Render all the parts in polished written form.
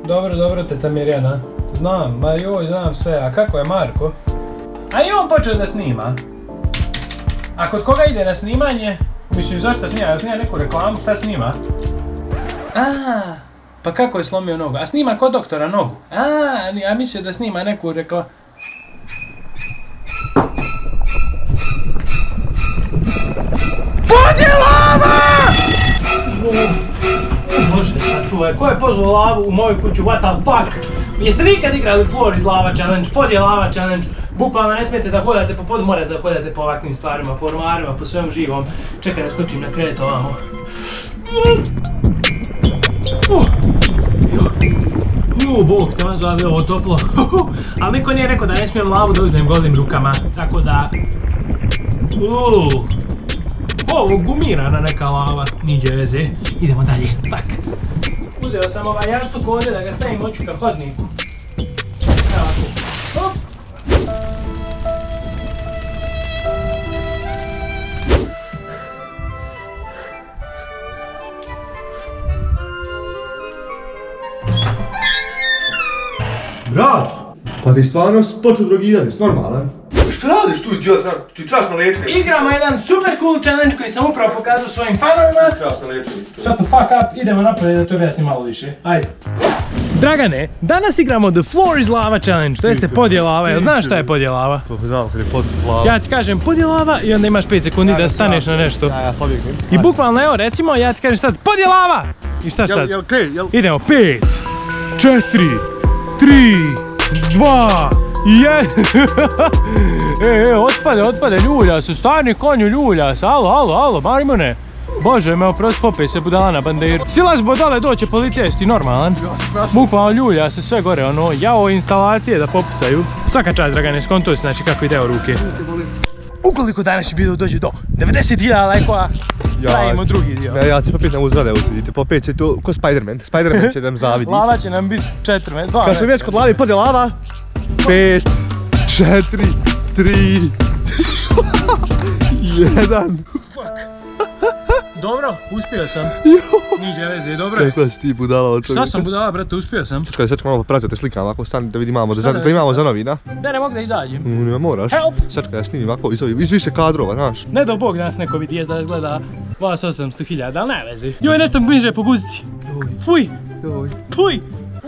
Dobro, teta Mirjana. Znam, ma joj, znam sve. A kako je Marko? A i on počeo da snima. A kod koga ide na snimanje? Mislim, zašto snima? Snima neku reklamu, šta snima? Pa kako je slomio nogu? A snima kod doktora nogu? A mislio da snima neku reklamu. Podjelava! Bože, sačuvaj, ko je pozvao lavu u moju kuću, what the fuck? Jeste vi kad igrali Floor iz Lava Challenge, Podjelava Challenge? Bukvalno ne smijete da hodate po podu, morate da hodate po ovakvim stvarima, po ormarima, po svemu živom. Čekaj da skočim na krevet ovamo. Bog te vam zove ovo toplo. Ali niko nije rekao da ne smijem lavu da uzmem golim rukama, tako da... Ovo gumirana neka lava, niđe veze. Idemo dalje, fuck. Uzeo sam ovaj jastuk ovdje da ga stavim oću ka hodniku. Evo tu. Hop. Brat, pa ti stvarno počeo drogirati, s normalan. Šta radiš tu, idiot? Ti trebaš na liječenje. Igramo jedan super cool challenge koji sam upravo pokazao svojim fanovima. Ti trebaš na liječenje. Shut the fuck up, idemo napolje da to objasnim malo više. Ajde. Dragane, danas igramo The Floor is Lava Challenge, to jeste podjelava. Jel znaš šta je podjelava? Znam kad je podjelava. Ja ti kažem podjelava i onda imaš 5 sekundi da staneš na nešto. Ja pobjegnem. I bukvalno, evo recimo, ja ti kažem sad podjelava! I šta sad? Jel okej, jel? Idemo, 5, 4, 3, 2, 1. Otpade, ljulja se, stani konju, ljulja se, alo, Marimune. Bože, me oprosti, popej se budala na banderu. Silazbo dole, doće policija, jesi ti normalan? Bukvalno ljulja se sve gore, ono, jao instalacije da popucaju. Svaka čast, Dragane, skontuo se, znači kako ide u ruke. Ukoliko današnji video dođe do 90.000 lajkova, pravimo drugi dio. Ne, ja ću popet na uzvade, vidite, popet će to ko Spider-Man. Spider-Man će da nam zavidi. Lava će nam biti 4 metra. Kad smo već kod lavi, podjelava. 5, 4, 3, 1. Dobro, uspio sam. Niže veze, dobro je. Kako si ti budala od čovjeka? Šta sam budala, brate, uspio sam. Čekaj, sad ćemo malo popratiti te slikama, ako stani da vidimo, da imamo za novina. Ne mogu da izađem. Ne moraš. Sad čekaj, ja snimim ovako iz više kadrova, znaš. Ne do Bog nas neko vidi, jest da nas gleda vas 800.000, ali ne vezi. Joj, nešto mi bliže po guzici. Fuj! Fuj!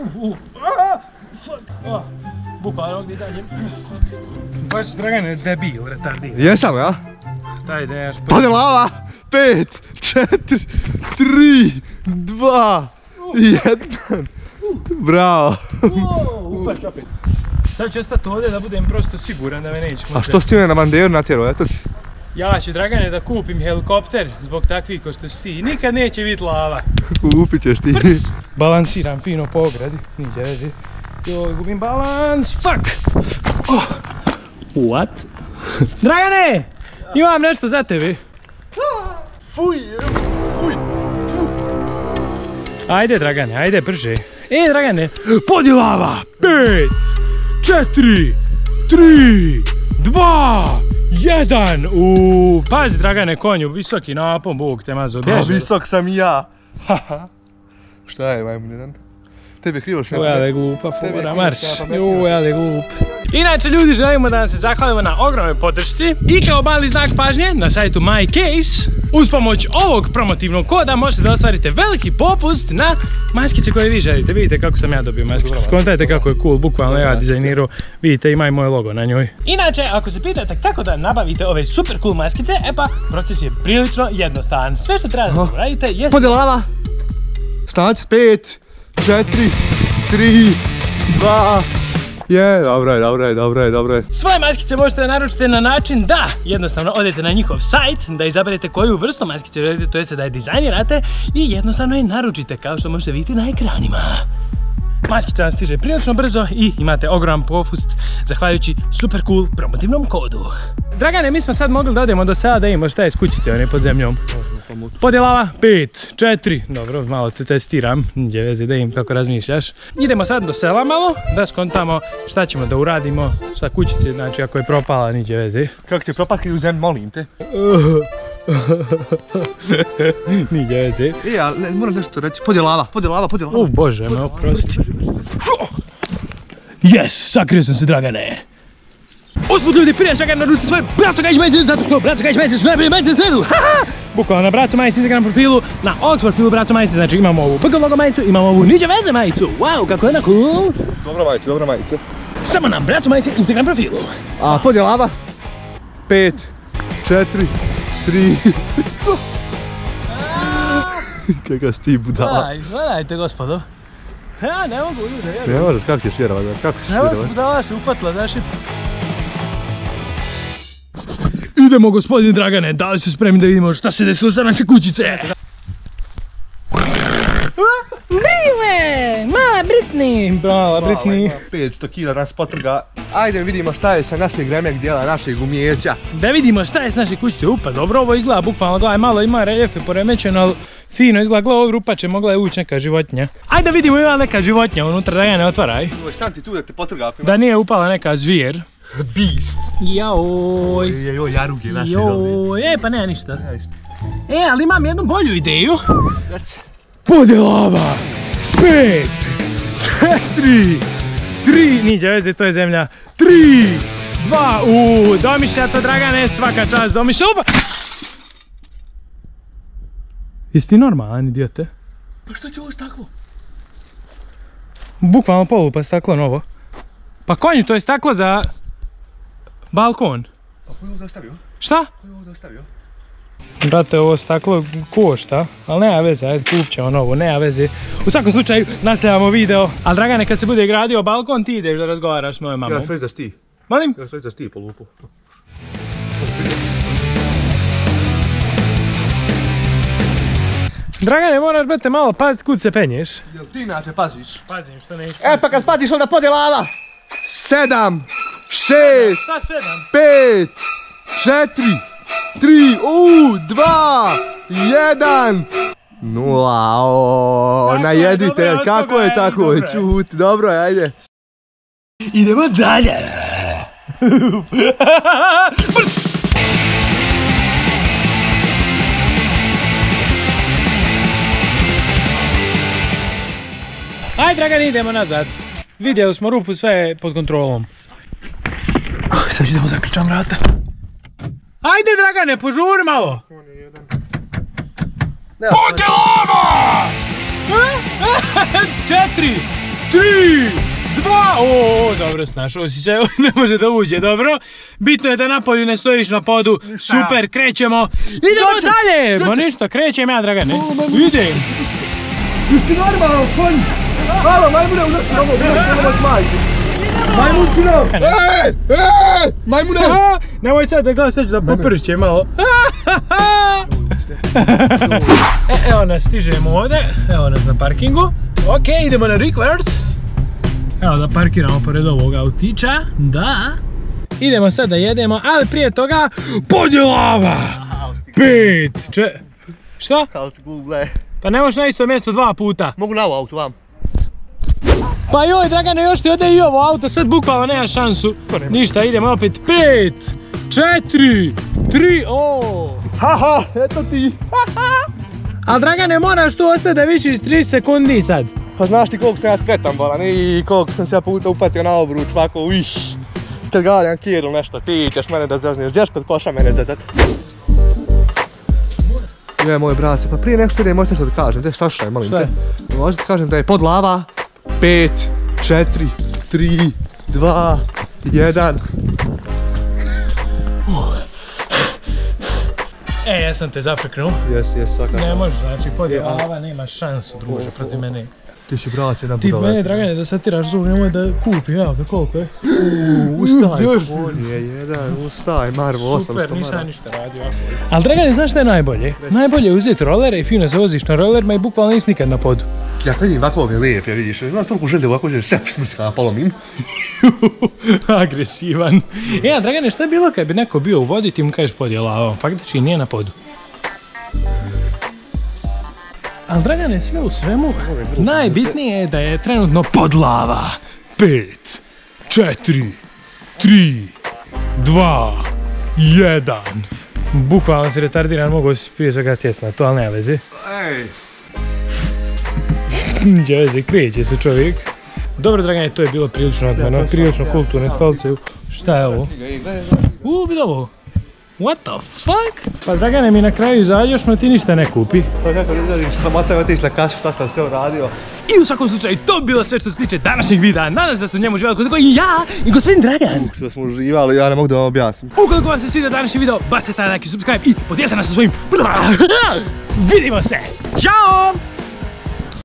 Bukvalno ovdje izađem. Baš, Dragane, debil, retardir. Jesam, ja? Daj, daš pa... Podjelava! 5, 4, 3, 2, 1. Bravo! Upaš opet. Sad ću ostati ovdje da budem prosto siguran da me neće moći. A što si ti me na banderu natjerao, eto ti? Ja ću, Dragane, da kupim helikopter zbog takvih ko što si ti. Nikad neće biti lava. Kupit ćeš ti. Balansiram fino po ogradi, niđe vezi. Joj, gubim balans, fuck! What? Dragane! Imam nešto za tebe. Fuj! Ajde, Dragane, ajde, brže. Dragane, podjelava! 5, 4, 3, 2, 1. Pazi, Dragane, konju, visoki napon, Bog te mazo, bježe. Visok sam i ja. Šta je, majmun jedan? Tebi je krivo što je... Ujale glupa fora, marš. Ujale glup. Inače, ljudi, želimo da vam se zahvalimo na ogromnoj podršci. I kao mali znak pažnje, na sajtu MyCase, uz pomoć ovog promotivnog koda možete da ostvarite veliki popust na maskice koje vi želite. Vidite kako sam ja dobio maskicu. Skontajte kako je cool, bukvalno ja dizajnirao. Vidite, ima i moj logo na njoj. Inače, ako se pitate kako da nabavite ove super cool maskice, pa proces je prilično jednostavan. Sve što treba da radite je... Podjelava! Stać, 5, 4, 3, 2, dobro je. Svoje maskice možete da naručite na način da jednostavno odete na njihov sajt, da izaberete koju vrstu maskice želite, to jeste da je dizajnirate i jednostavno je naručite kao što možete vidjeti na ekranima. Maskica vam stiže prilično brzo i imate ogroman popust zahvaljujući super cool promotivnom kodu. Dragane, mi smo sad mogli da odemo do sela da imamo šta je s kućice, one pod zemljom. Podjelava, 5, 4, dobro, malo te testiram, niđe veze da im kako razmišljaš. Idemo sad do sela malo, da skontamo šta ćemo da uradimo sa kućice, znači ako je propala, niđe veze. Kako ti je propatki u zemlji, molim te? Nije veze. Ali moram nešto reći, podjelava. O Bože, me oprosti. Yes, sakrio sam se, Dragane. Usput ljudi, prije svega naručite svoje Braco Gajić majice, zato što Braco Gajić majice su najbolje majice na svijetu. Bukvalno na Braco majice Instagram profilu, na ovog profilu Braco majice, znači imamo ovu BG logo majicu, imamo ovu Niđe veze majicu. Wow, kako je na cool. Dobra majica. Samo na Braco majice Instagram profilu. A podjelava? 5, 4, 3... Kakav si ti budala. Gledajte gospodo. Ja ne mogu ljudi. Ne možeš, kako ćeš vjerovat? Ne možeš, budala se upatila, znaš. Idemo gospodine Dragane, da li ste spremni da vidimo šta se desilo sa naše kućice? Brile, mala Britney. Mala Britney. 500 kila nas potrga. Ajde vidimo šta je sa našeg remek dijela, našeg umijeća. Da vidimo šta je s naše kućice. Upa, dobro ovo izgleda, bukvalno gledaj, malo ima reljefe poremećeno, ali fino izgleda, gledaj ovo rupače, mogla je ući neka životinja. Ajde da vidimo ima neka životinja unutra, da ja ne otvaraj. Šta ti tu da te potrga? Da nije upala neka zvijer. Beast. Jaoj. Joj, jaruge naše dobri. Pa nema ništa. Ali imam jednu bolju ideju. Podjelava. 5, 4, 3, niđe veze, to je zemlja. 3, 2, domišljato Dragane, svaka čast domišlja. Jesi ti normalan, idiote? Pa šta će ovo staklo? Bukvalno polupa staklo novo. Pa konju, to je staklo za balkon. Pa ko je ovdje ostavio? Šta? Ko je ovdje ostavio? Brate, ovo staklo košta, ali nema veze, ajde kupit ćemo novo, nema veze. U svakom slučaju, nastavljamo video. Ali Dragane, kad se bude gradio balkon, ti ideš da razgovaraš s mojom mamom. Ja sve da sti. Molim? Ja sve da sti po lupu. Dragane, moraš brate malo paziti kud se penješ. Jel ti inače paziš? Pazim što neću. Pa kad paziš onda podjelava! 7, 6, Šta 5, 7? 4, 3, 2, 1, 0, najedite, kako je tako, čut, dobro je, ajde. Idemo dalje. Ajde Dragane, idemo nazad. Vidjeli smo rupu, sve je pod kontrolom. Sad idemo zaključam vrata. Ajde Dragane, požuri malo! Podjelava! 4, 3, 2, dobro snašao si se, ne može da uđe, dobro. Bitno je da na polju ne stojiš na podu, super, krećemo. Idemo dalje! Ma ništa, krećem ja Dragane, idem. Jesi normalno, konj? Halo, majmune, udrti ovo, budemo s majke. Majmunkino! Majmune! Nemoj sad da gledaj, sad ću da popršće malo. Evo nas, stižemo ovdje, evo nas na parkingu. Ok, idemo na reverse. Evo da parkiramo pored ovog autića, da. Idemo sad da jedemo, ali prije toga podjelava! 5, 4... Šta? Kao se google. Pa ne možeš na isto mjesto 2 puta. Mogu na ovo auto vam. Pa joj Dragane, još ti ode i ovo auto, sad bukvalno nema šansu. Ništa, idemo opet. 5, 4, 3, Haha, eto ti. Ali Dragane, moraš tu ostati da više iz 30 sekundi sad. Pa znaš ti koliko sam ja spretan bolan i koliko sam se ja puta upatio na obruč, ovako iš. Kad gledam kjer ili nešto, ti ćeš mene da zezneš, gdješ kad pošla mene zezat. Je moj brace, pa prije nego što idem možeš nešto da kažem, sašaj molim te. Možda ti kažem da je podlava 5, 4, 3, 2, 1. Ja sam te zapreknuo. Jes, svakako. Ne može, znači podjelava nema šansu druže protiv mene. Ti si brace na Ti budove. mene Dragane da satiraš drug, nemoj da kupim, evo ga koliko je. Ustaj, konj je jedan, ustaj, Marvo, 800 Super, nisam mara. ništa radio. Ali Dragane, znaš šta je najbolje? Najbolje je uzeti rolere i fino se voziš na rolerima i bukvalno nisi nikad na podu. Ja kad vidim ovako ove lijepe, vidiš, imam toliko želje ovako se sep smrska polomim. Agresivan. A Dragane, šta je bilo kad bi neko bio u vodi ti mu kažeš podjelavao? Faktički nije na podu. Ali Dragane, sve u svemu, najbitnije je da je trenutno podlava. 5, 4, 3, 2, 1. Bukvalno si retardiran, mogu si prije svega sjest na to, ali nema veze. Ej! Niđe veze, kreće se čovjek. Dobro, Dragane, to je bilo prilično odmano, prilično kulturne stolice. Šta je ovo? Vidi ovo. What the fuck? Pa Dragane, mi na kraju izađeš, no ti ništa ne kupi. Pa kako ne izradim, sramota je otići na kašu, šta sam sve uradio. I u svakom slučaju, to bi bilo sve što se tiče današnjeg videa. Nadam se da ste u njemu uživali koliko i ja i gospodin Dragan. Što smo uživali, ja ne mogu da vam objasnim. Ukoliko vam se svidio današnji video, bacite taj neki subscribe i podijelite nas sa svojim... Vidimo se! Ćao!